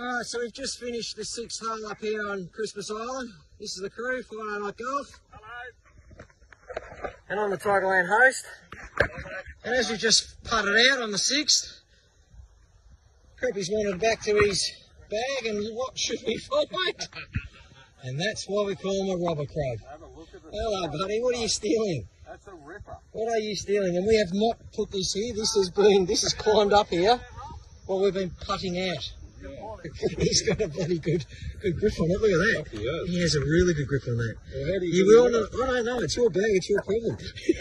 Alright, so we've just finished the 6th hole up here on Christmas Island. This is the crew, Friday Night Golf. Hello. And I'm the Tigerland host. And as we just putted out on the 6th, Creepy's wandered back to his bag, and what should we find? And that's why we call him a robber crab. Have a look at this. Hello, buddy. What are you stealing? That's a ripper. What are you stealing? And we have not put this here. This has climbed up here while we've been putting out. He's got a bloody good grip on it. Look at that. He has a really good grip on that. Well, how do you will not. I don't know. It's your bag. It's your problem.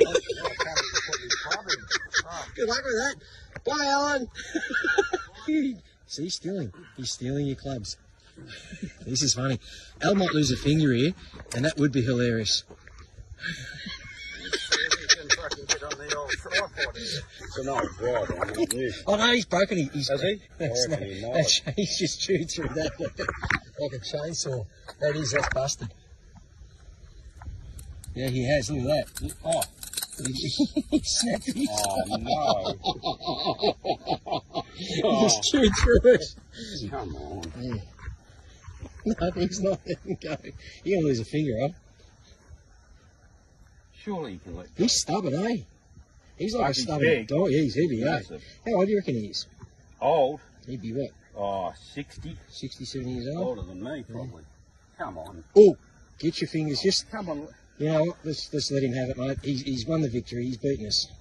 Good luck with that. Bye, Alan. See, he's stealing. He's stealing your clubs. This is funny. Al might lose a finger here, and that would be hilarious. So no, Oh no, he's broken. Has he? He's just chewed through that like a chainsaw. That's busted. Yeah, he has. Look at that. Oh. He snapped his He's chewed through it. Come on. Yeah. No, he's not letting go. You're going to lose a finger, huh? Surely you can let go. He's stubborn, eh? He's like a stubborn dog. Yeah, he's heavy, eh? How old do you reckon he is? Old? He'd be what? Oh, 60. 60, 70 years old? Older than me, probably. Yeah. Come on. Oh, get your fingers. Just, come on. You know what? Let's let him have it, mate. He's won the victory. He's beaten us.